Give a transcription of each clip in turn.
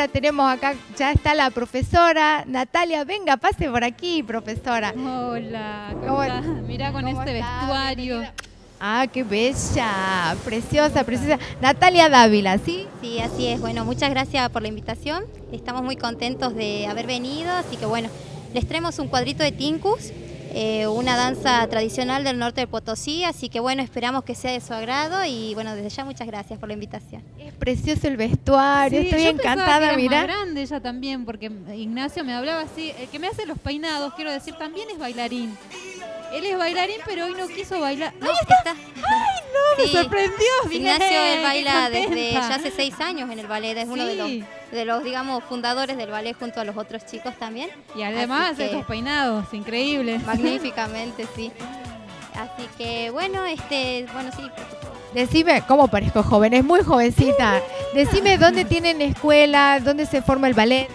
ahora tenemos acá, ya está la profesora Natalia. Venga, pase por aquí, profesora. Hola, ¿cómo estás? Mirá con este vestuario. Bienvenida. Ah, qué bella, preciosa, preciosa. Natalia Dávila, ¿sí? Sí, así es. Bueno, muchas gracias por la invitación. Estamos muy contentos de haber venido, así que bueno, les traemos un cuadrito de Tincus, una danza tradicional del norte de Potosí, así que bueno, esperamos que sea de su agrado y bueno, desde ya muchas gracias por la invitación. Es precioso el vestuario, Sí, estoy yo encantada, pensaba que mira. era más grande ella también, porque Ignacio me hablaba así, el que me hace los peinados, quiero decir, también es bailarín. Él es bailarín, pero hoy no quiso bailar. No, está. ¡Ay, no! Sí. Me sorprendió. Ignacio él baila qué desde contenta. ya hace 6 años en el ballet, es uno Sí. de los, digamos, fundadores del ballet junto a los otros chicos también. Y además Así que estos peinados, increíbles. magníficamente, sí. Así que bueno, bueno, sí. Decime, ¿cómo parezco joven? Es muy jovencita. Decime dónde tienen escuela, dónde se forma el ballet.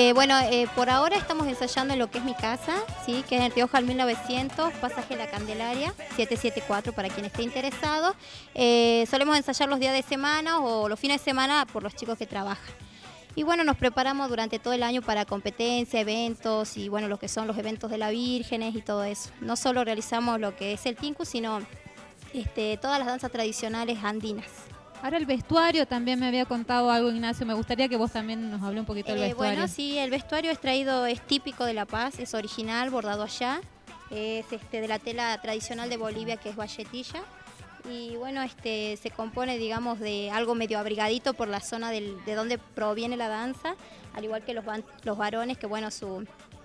Por ahora estamos ensayando en lo que es mi casa, ¿sí? Que es en Rioja al 1900, pasaje La Candelaria, 774 para quien esté interesado. Solemos ensayar los días de semana o los fines de semana por los chicos que trabajan. Y bueno, nos preparamos durante todo el año para competencia, eventos y bueno, lo que son los eventos de la Vírgenes y todo eso. No solo realizamos lo que es el Tincus, sino todas las danzas tradicionales andinas. Ahora el vestuario también me había contado algo, Ignacio. Me gustaría que vos también nos hable un poquito del vestuario. Bueno, sí, el vestuario es típico de La Paz, es original, bordado allá. Es de la tela tradicional de Bolivia, que es valletilla. Y bueno, se compone, digamos, de algo medio abrigadito por la zona de donde proviene la danza, al igual que los varones, que bueno, su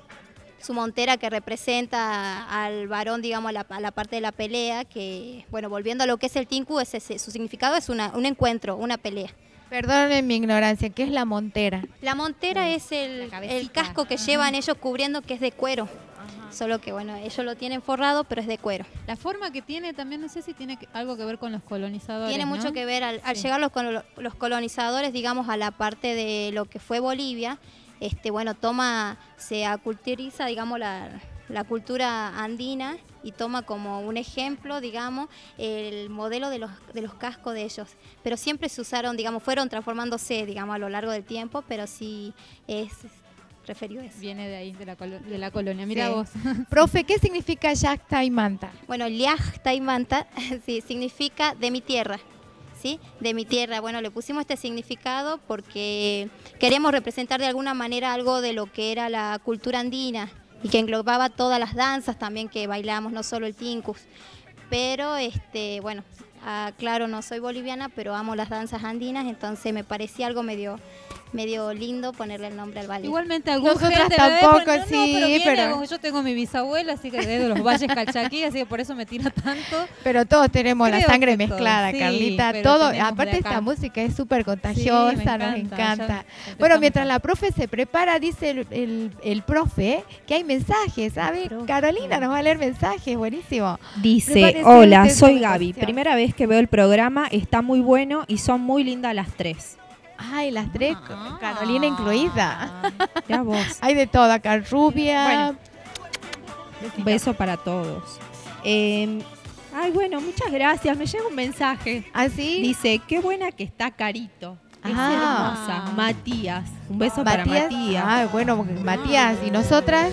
montera que representa al varón, digamos, a la parte de la pelea, que, bueno, volviendo a lo que es el tinku, su significado es un encuentro, una pelea. Perdonen mi ignorancia, ¿qué es la montera? La montera es el casco que llevan ellos cubriendo, que es de cuero. Solo que, bueno, ellos lo tienen forrado, pero es de cuero. La forma que tiene también, no sé si tiene algo que ver con los colonizadores, Tiene mucho ¿no? que ver, al llegar los colonizadores, digamos, a la parte de lo que fue Bolivia, se aculturiza, digamos, la cultura andina y toma como un ejemplo, digamos, el modelo de los cascos de ellos. Pero siempre se usaron, digamos, fueron transformándose, digamos, a lo largo del tiempo, pero sí es referido a eso. Viene de ahí, de la colonia. Mira vos. Profe, ¿qué significa Yacta y Manta? Bueno, Liaj Manta sí, significa de mi tierra. ¿Sí? De mi tierra. Bueno, le pusimos este significado porque queremos representar de alguna manera algo de lo que era la cultura andina y que englobaba todas las danzas también que bailamos, no solo el Tincus. Pero, claro, no soy boliviana, pero amo las danzas andinas, entonces me parecía algo medio lindo ponerle el nombre al ballet. Igualmente algún Nosotras gente tampoco, pero sí, pero yo tengo mi bisabuela, así que de los Valles Calchaquí, así que por eso me tira tanto. Pero todos tenemos la Creo sangre que todos, Carlita, sí, Carlita, pero todo. tenemos de Aparte acá. esta música es súper contagiosa, Sí, me nos encanta, encanta. ya Bueno, empezamos mientras a- la profe se prepara, dice el profe que hay mensajes, ¿sabe? Carolina nos va a leer mensajes, buenísimo. Dice, Prepárese hola, usted soy su Gaby. cuestión. Primera vez que veo el programa, está muy bueno y son muy lindas las tres. Ay, las tres, Carolina incluida. Ya vos. Hay de todo acá, rubia. Un beso para todos. Bueno, muchas gracias. Me llega un mensaje. ¿Así? Dice, qué buena que está Carito. Es Ah. hermosa. Matías. Un beso para Matías. Ah, bueno, Matías, ¿y nosotras?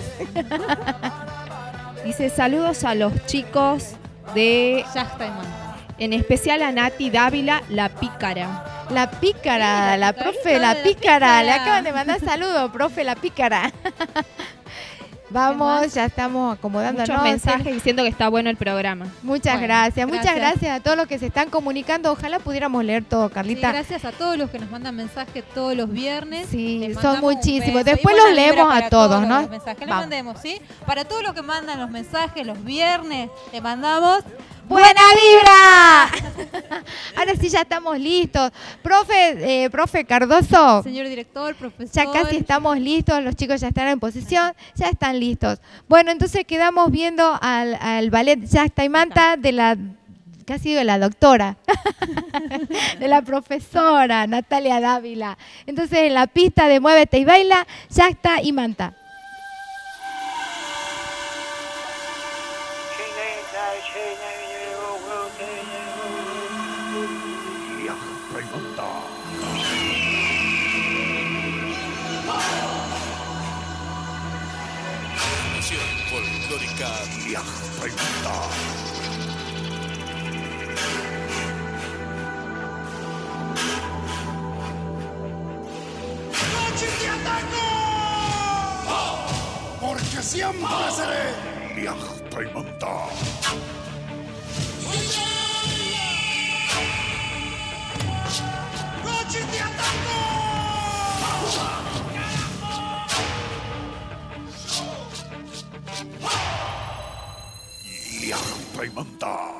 Dice, saludos a los chicos de... Ya está, hermano. En especial a Nati Dávila, la pícara. La pícara, Sí, la la profe, la picarita de la pícara. Le pícara. acaban de mandar saludos, profe, la pícara. Vamos, ya estamos acomodándonos. Muchos mensajes diciendo que está bueno el programa. Muchas Bueno, gracias, muchas gracias. gracias a todos los que se están comunicando. Ojalá pudiéramos leer todo, Sí, Carlita. gracias a todos los que nos mandan mensajes todos los viernes. Sí, Les son mandamos un muchísimos. beso y Después buena los vibra leemos a para todos, los ¿no? mensajes. Le Vamos. mandemos, ¿sí? Para todos los que mandan los mensajes los viernes, le mandamos... ¡Buena vibra! Ahora sí ya estamos listos. Profe Cardoso, Señor director, profesor... ya casi estamos listos, los chicos ya están en posición, ya están listos. Bueno, entonces quedamos viendo al ballet Yacta y Manta de la que ha sido de la doctora, de la profesora Natalia Dávila. Entonces en la pista de Muévete y Baila, Yacta y Manta. canción folclórica Viaja Experimental. Porque siempre seré Viaja Experimental. Viaja Experimental.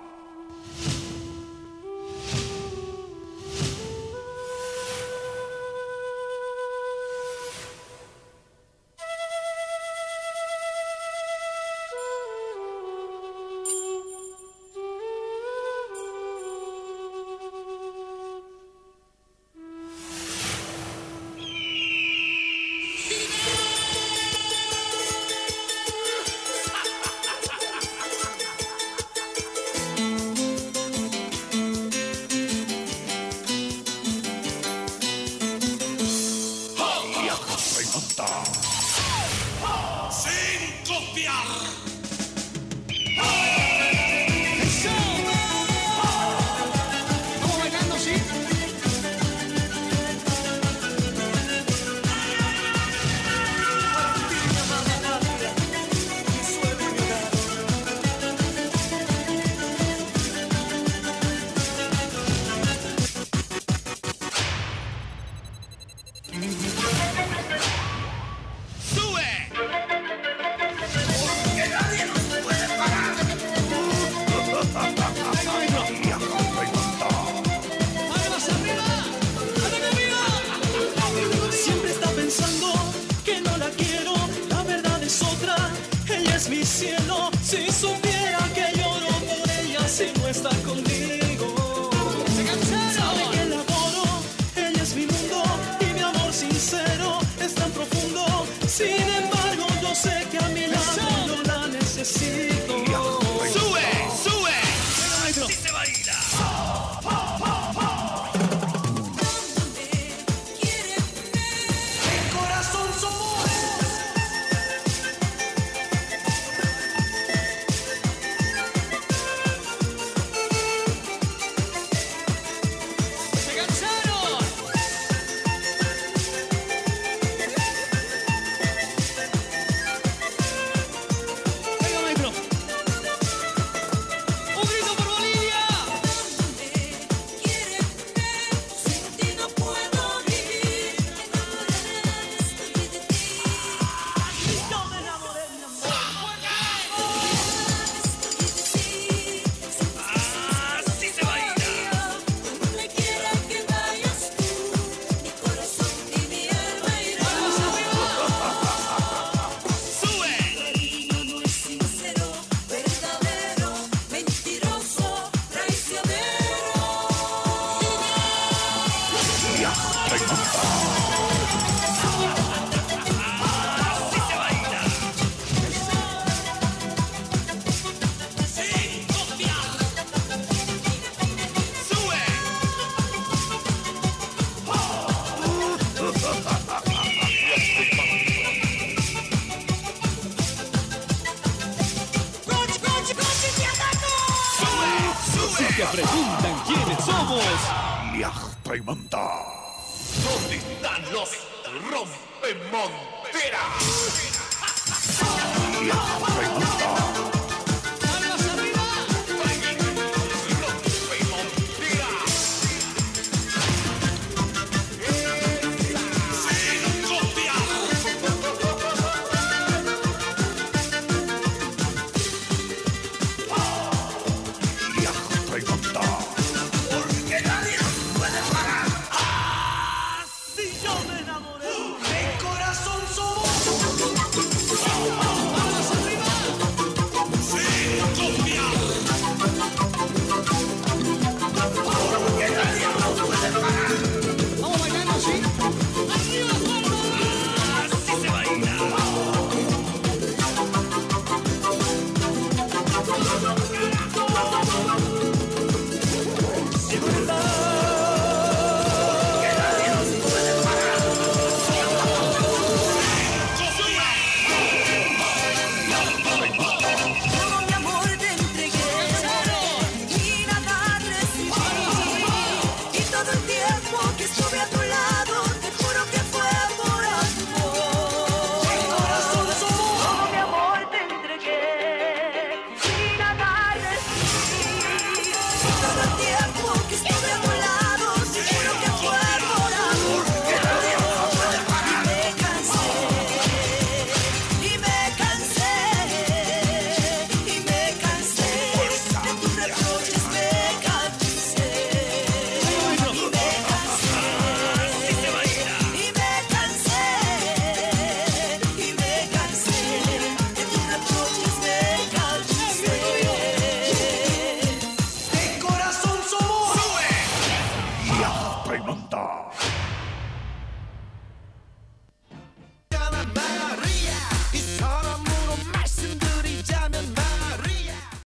Sin copiar. ¿Cómo bailando, sí? Siempre está pensando que no la quiero, la verdad es otra, ella es mi cielo. Si supiera que lloro por ella si no está conmigo. Sabe que la adoro, ella es mi mundo y mi amor sincero es tan profundo. Sin embargo yo sé que a mi lado no la necesito. ¡Sube! ¡Sube! ¡Así se baila! Si te preguntan quiénes somos, Viaja Experimental. ¿Dónde están los rompemonteras? Viaja Experimental. Así se baila.